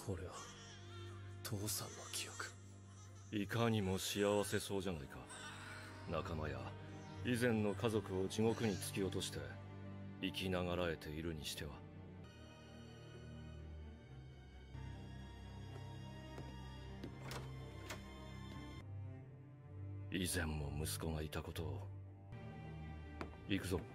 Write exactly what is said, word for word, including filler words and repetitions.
これは父さんの記憶。 いかにも幸せそうじゃないか。仲間や以前の家族を地獄に突き落として生きながらえているにしては。以前も息子がいたことを。行くぞ。